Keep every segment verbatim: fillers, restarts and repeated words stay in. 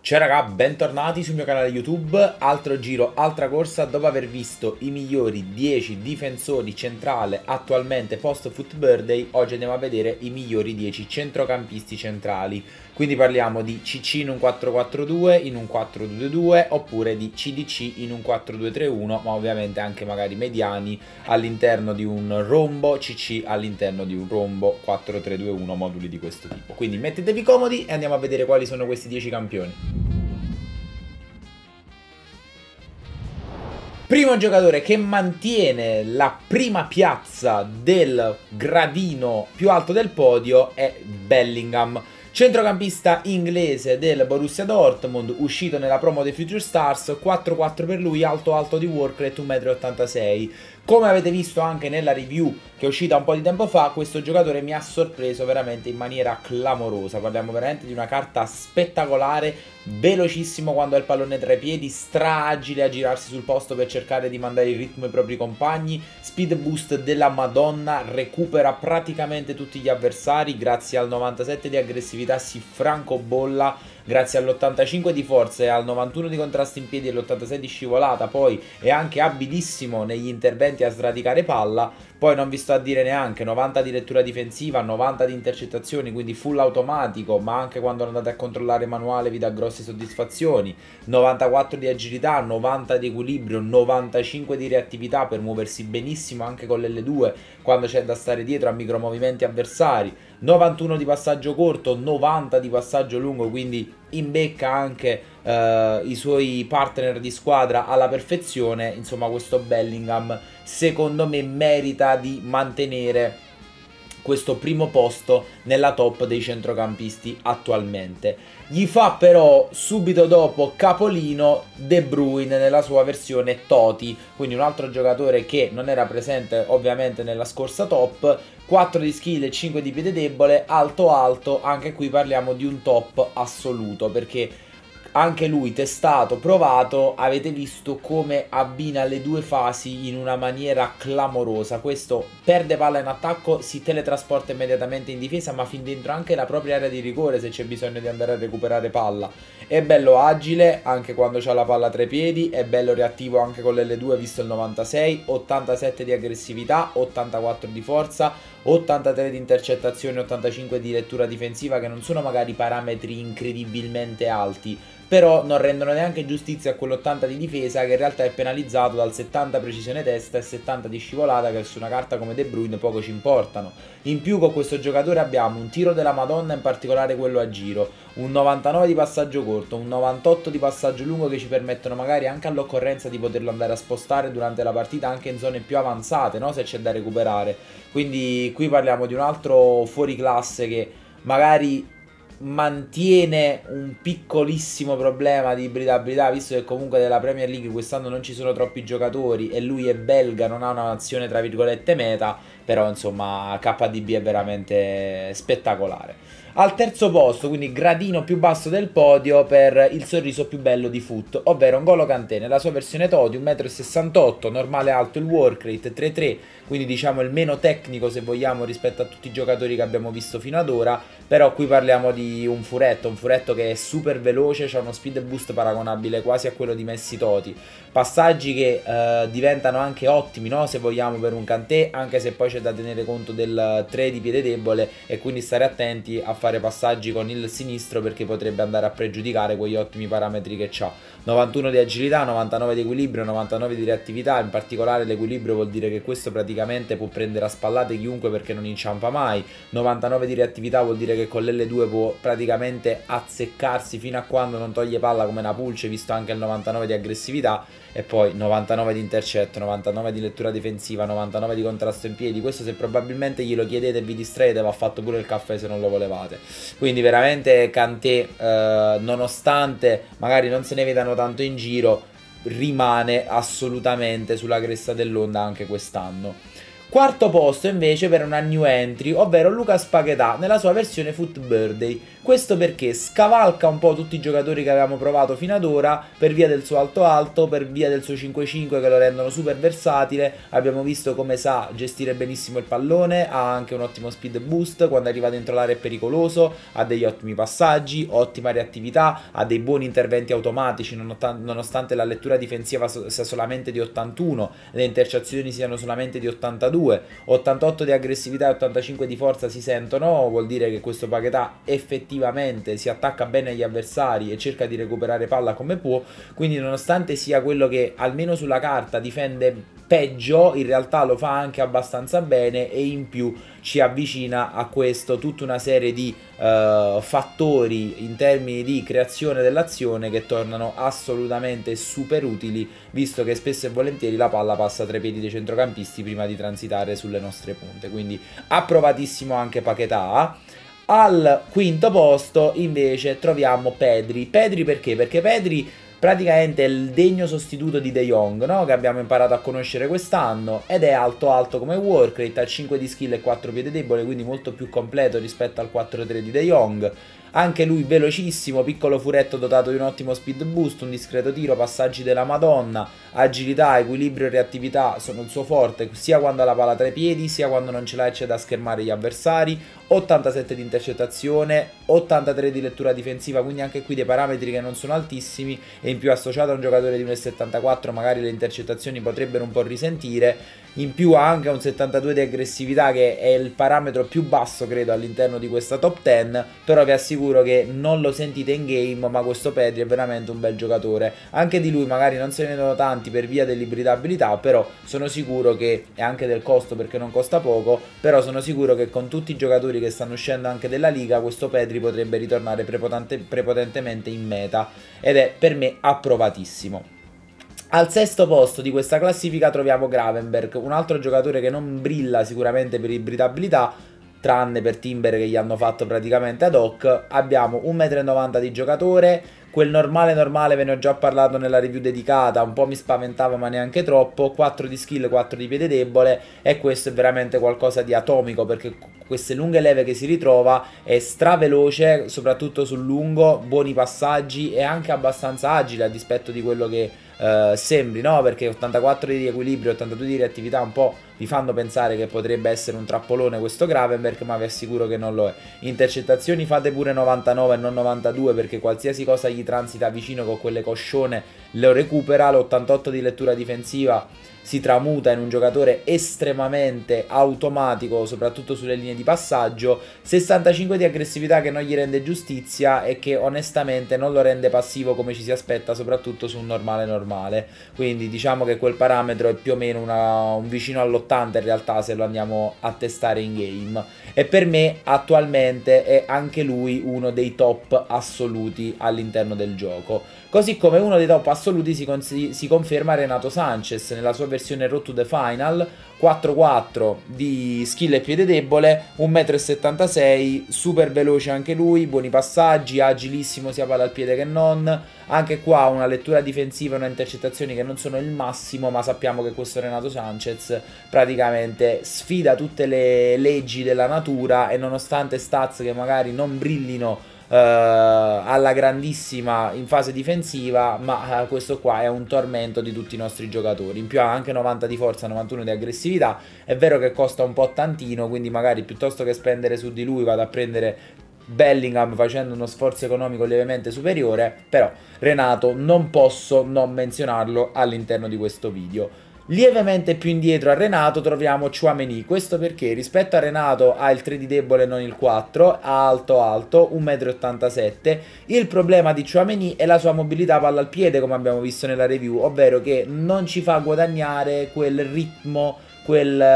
Ciao raga, bentornati sul mio canale YouTube, altro giro, altra corsa. Dopo aver visto i migliori dieci difensori centrale attualmente post Foot Birthday, oggi andiamo a vedere i migliori dieci centrocampisti centrali. Quindi parliamo di C C in un quattro quattro due, in un quattro due due oppure di C D C in un quattro due tre uno, ma ovviamente anche magari mediani all'interno di un rombo, C C all'interno di un rombo quattro tre due uno, moduli di questo tipo. Quindi mettetevi comodi e andiamo a vedere quali sono questi dieci campioni. Primo giocatore che mantiene la prima piazza del gradino più alto del podio è Bellingham, centrocampista inglese del Borussia Dortmund, uscito nella promo dei Future Stars, quattro quattro per lui, alto alto di work rate, uno virgola ottantasei metri. Come avete visto anche nella review che è uscita un po' di tempo fa, questo giocatore mi ha sorpreso veramente in maniera clamorosa. Parliamo veramente di una carta spettacolare, velocissimo quando ha il pallone tra i piedi, straagile a girarsi sul posto per cercare di mandare il ritmo ai propri compagni, speed boost della Madonna, recupera praticamente tutti gli avversari, grazie al novantasette di aggressività si francobolla, grazie all'ottantacinque di forza e al novantuno di contrasto in piedi e all'ottantasei di scivolata, poi è anche abilissimo negli interventi a sradicare palla. Poi non vi sto a dire neanche novanta di lettura difensiva, novanta di intercettazioni, quindi full automatico, ma anche quando andate a controllare manuale vi dà grosse soddisfazioni, novantaquattro di agilità, novanta di equilibrio, novantacinque di reattività per muoversi benissimo anche con l'L due quando c'è da stare dietro a micromovimenti avversari, novantuno di passaggio corto, novanta di passaggio lungo, quindi imbecca anche eh, i suoi partner di squadra alla perfezione. Insomma, questo Bellingham secondo me merita di mantenere questo primo posto nella top dei centrocampisti attualmente. Gli fa però subito dopo capolino De Bruyne nella sua versione Totti, quindi un altro giocatore che non era presente ovviamente nella scorsa top. Quattro di skill e cinque di piede debole, alto alto, anche qui parliamo di un top assoluto, perché anche lui testato, provato, avete visto come abbina le due fasi in una maniera clamorosa. Questo perde palla in attacco, si teletrasporta immediatamente in difesa, ma fin dentro anche la propria area di rigore se c'è bisogno di andare a recuperare palla. È bello agile anche quando c'ha la palla tra i piedi, è bello reattivo anche con l'L due visto il novantasei, ottantasette di aggressività, ottantaquattro di forza, ottantatré di intercettazione, ottantacinque di lettura difensiva, che non sono magari parametri incredibilmente alti, però non rendono neanche giustizia a quell'ottanta di difesa, che in realtà è penalizzato dal settanta precisione testa e settanta di scivolata, che su una carta come De Bruyne poco ci importano. In più con questo giocatore abbiamo un tiro della Madonna, in particolare quello a giro, un novantanove di passaggio corto, un novantotto di passaggio lungo, che ci permettono magari anche all'occorrenza di poterlo andare a spostare durante la partita anche in zone più avanzate, no? Se c'è da recuperare. Quindi qui parliamo di un altro fuoriclasse che magari mantiene un piccolissimo problema di ibridabilità, visto che comunque della Premier League quest'anno non ci sono troppi giocatori e lui è belga, non ha una nazione tra virgolette meta, però insomma K D B è veramente spettacolare. Al terzo posto, quindi gradino più basso del podio per il sorriso più bello di Foot, ovvero N'Golo Kanté nella sua versione Totti, un metro e sessantotto, normale alto il work rate, tre tre, quindi diciamo il meno tecnico se vogliamo rispetto a tutti i giocatori che abbiamo visto fino ad ora, però qui parliamo di un furetto, un furetto che è super veloce, ha uno speed boost paragonabile quasi a quello di Messi Totti, passaggi che eh, diventano anche ottimi, no? Se vogliamo, per un Kanté, anche se poi c'è da tenere conto del tre di piede debole e quindi stare attenti a fare passaggi con il sinistro, perché potrebbe andare a pregiudicare quegli ottimi parametri che ha. novantuno di agilità, novantanove di equilibrio, novantanove di reattività, in particolare l'equilibrio vuol dire che questo praticamente può prendere a spallate chiunque perché non inciampa mai, novantanove di reattività vuol dire che con l'L due può praticamente azzeccarsi fino a quando non toglie palla come una pulce, visto anche il novantanove di aggressività, e poi novantanove di intercetto, novantanove di lettura difensiva, novantanove di contrasto in piedi. Questo se probabilmente glielo chiedete e vi distraete va fatto pure il caffè se non lo volevate. Quindi veramente Kanté, eh, nonostante magari non se ne vedano tanto in giro, rimane assolutamente sulla cresta dell'onda anche quest'anno. Quarto posto invece per una new entry, ovvero Lucas Paquetá nella sua versione Foot Birthday, Questo perché scavalca un po' tutti i giocatori che avevamo provato fino ad ora per via del suo alto alto, per via del suo cinque cinque che lo rendono super versatile. Abbiamo visto come sa gestire benissimo il pallone, ha anche un ottimo speed boost, quando arriva dentro l'area è pericoloso, ha degli ottimi passaggi, ottima reattività, ha dei buoni interventi automatici nonostante la lettura difensiva sia solamente di ottantuno, le intercezioni siano solamente di ottantadue, ottantotto di aggressività e ottantacinque di forza si sentono, vuol dire che questo Paquetá effettivamente si attacca bene agli avversari e cerca di recuperare palla come può, quindi nonostante sia quello che almeno sulla carta difende peggio, in realtà lo fa anche abbastanza bene e in più ci avvicina a questo tutta una serie di uh, fattori in termini di creazione dell'azione che tornano assolutamente super utili, visto che spesso e volentieri la palla passa tra i piedi dei centrocampisti prima di transitare sulle nostre punte, quindi approvatissimo anche Paquetá. Al quinto posto invece troviamo Pedri. Pedri perché? Perché Pedri praticamente è il degno sostituto di De Jong, no? Che abbiamo imparato a conoscere quest'anno, ed è alto alto come work rate, ha cinque di skill e quattro piede debole, quindi molto più completo rispetto al quattro tre di De Jong. Anche lui velocissimo, piccolo furetto dotato di un ottimo speed boost, un discreto tiro, passaggi della Madonna, agilità, equilibrio e reattività sono il suo forte, sia quando ha la palla tra i piedi, sia quando non ce l'ha e c'è da schermare gli avversari. ottantasette di intercettazione, ottantatré di lettura difensiva, quindi anche qui dei parametri che non sono altissimi, e in più associato a un giocatore di uno virgola settantaquattro magari le intercettazioni potrebbero un po' risentire. In più ha anche un settantadue di aggressività, che è il parametro più basso credo all'interno di questa top dieci, però vi assicuro che non lo sentite in game, ma questo Pedri è veramente un bel giocatore. Anche di lui magari non se ne vedono tanti per via dell'ibridabilità, però sono sicuro che, e anche del costo perché non costa poco, però sono sicuro che con tutti i giocatori che stanno uscendo anche della Liga questo Pedri potrebbe ritornare prepotente, prepotentemente in meta, ed è per me approvatissimo. Al sesto posto di questa classifica troviamo Gravenberch, un altro giocatore che non brilla sicuramente per ibridabilità, tranne per Timber che gli hanno fatto praticamente ad hoc. Abbiamo un metro e novanta di giocatore, quel normale normale ve ne ho già parlato nella review dedicata, un po' mi spaventava ma neanche troppo, quattro di skill, quattro di piede debole, e questo è veramente qualcosa di atomico, perché queste lunghe leve che si ritrova è straveloce, soprattutto sul lungo, buoni passaggi e anche abbastanza agile a dispetto di quello che Uh, sembri, no? Perché ottantaquattro di equilibrio, ottantadue di reattività un po' vi fanno pensare che potrebbe essere un trappolone questo Gravenberch, ma vi assicuro che non lo è. Intercettazioni fate pure novantanove e non novantadue, perché qualsiasi cosa gli transita vicino con quelle coscione lo recupera. L'ottantotto di lettura difensiva si tramuta in un giocatore estremamente automatico, soprattutto sulle linee di passaggio. Sessantacinque di aggressività che non gli rende giustizia e che onestamente non lo rende passivo come ci si aspetta, soprattutto su un normale normale. Quindi diciamo che quel parametro è più o meno una, un vicino all'ottanta in realtà, se lo andiamo a testare in game. E per me attualmente è anche lui uno dei top assoluti all'interno del gioco. Così come uno dei top assoluti si, si conferma Renato Sanchez nella sua versione Road to the Final, quattro quattro di skill e piede debole, un metro e settantasei, super veloce anche lui, buoni passaggi, agilissimo sia palla al piede che non. Anche qua una lettura difensiva e una intercettazioni che non sono il massimo, ma sappiamo che questo Renato Sanchez praticamente sfida tutte le leggi della natura, e nonostante stats che magari non brillino Uh, alla grandissima in fase difensiva, ma uh, questo qua è un tormento di tutti i nostri giocatori. In più ha anche novanta di forza, novantuno di aggressività. È vero che costa un po' tantino, quindi magari piuttosto che spendere su di lui vado a prendere Bellingham facendo uno sforzo economico lievemente superiore. Però Renato non posso non menzionarlo all'interno di questo video. Lievemente più indietro a Renato troviamo Tchouaméni. Questo perché rispetto a Renato ha il tre di debole e non il quattro, ha alto alto, un metro e ottantasette. Il problema di Tchouaméni è la sua mobilità palla al piede, come abbiamo visto nella review, ovvero che non ci fa guadagnare quel ritmo, quel eh,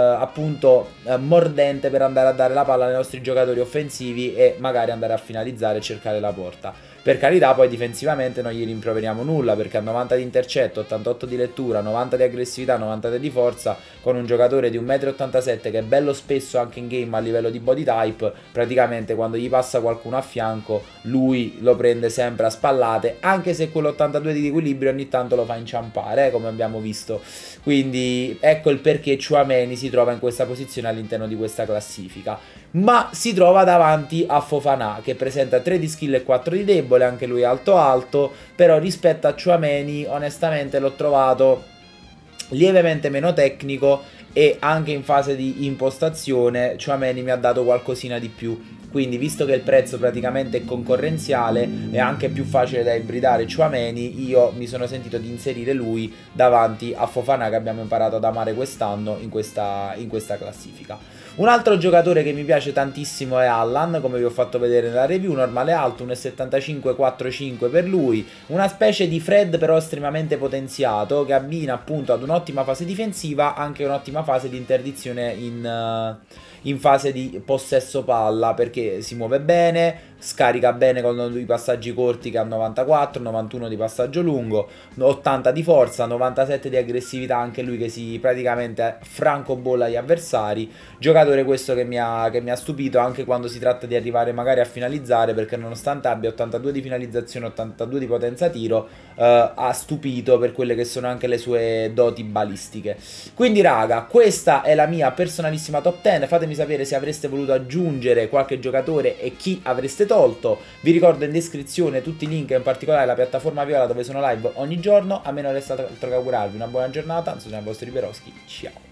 appunto eh, mordente per andare a dare la palla ai nostri giocatori offensivi e magari andare a finalizzare e cercare la porta. Per carità, poi difensivamente non gli rimproveriamo nulla, perché a novanta di intercetto, ottantotto di lettura, novanta di aggressività, novantatré di forza, con un giocatore di un metro e ottantasette che è bello spesso anche in game a livello di body type, praticamente quando gli passa qualcuno a fianco lui lo prende sempre a spallate, anche se quell'ottantadue di equilibrio ogni tanto lo fa inciampare, eh, come abbiamo visto. Quindi ecco il perché Tchouaméni si trova in questa posizione all'interno di questa classifica. ma si trova davanti a Fofana, che presenta tre di skill e quattro di debole, anche lui alto alto, però rispetto a Tchouaméni onestamente l'ho trovato lievemente meno tecnico, e anche in fase di impostazione Tchouaméni mi ha dato qualcosina di più. Quindi, visto che il prezzo praticamente è concorrenziale, è anche più facile da ibridare Tchouaméni, io mi sono sentito di inserire lui davanti a Fofana, che abbiamo imparato ad amare quest'anno in questa, in questa classifica. Un altro giocatore che mi piace tantissimo è Allan, come vi ho fatto vedere nella review, normale alto, uno e settantacinque quattro cinque per lui, una specie di Fred però estremamente potenziato, che abbina appunto ad un'ottima fase difensiva anche un'ottima fase di interdizione in... Uh, in fase di possesso palla, perché si muove bene, scarica bene con i passaggi corti che ha novantaquattro, novantuno di passaggio lungo, ottanta di forza, novantasette di aggressività, anche lui che si praticamente francobolla gli avversari. Giocatore questo che mi, ha, che mi ha stupito anche quando si tratta di arrivare magari a finalizzare, perché nonostante abbia ottantadue di finalizzazione, ottantadue di potenza tiro, eh, ha stupito per quelle che sono anche le sue doti balistiche. Quindi raga, questa è la mia personalissima top dieci, fatemi sapere se avreste voluto aggiungere qualche giocatore e chi avreste tolto. Vi ricordo in descrizione tutti i link, in particolare la piattaforma Viola dove sono live ogni giorno. A me non resta altro che augurarvi una buona giornata. Sono il vostro Riberoschi, ciao.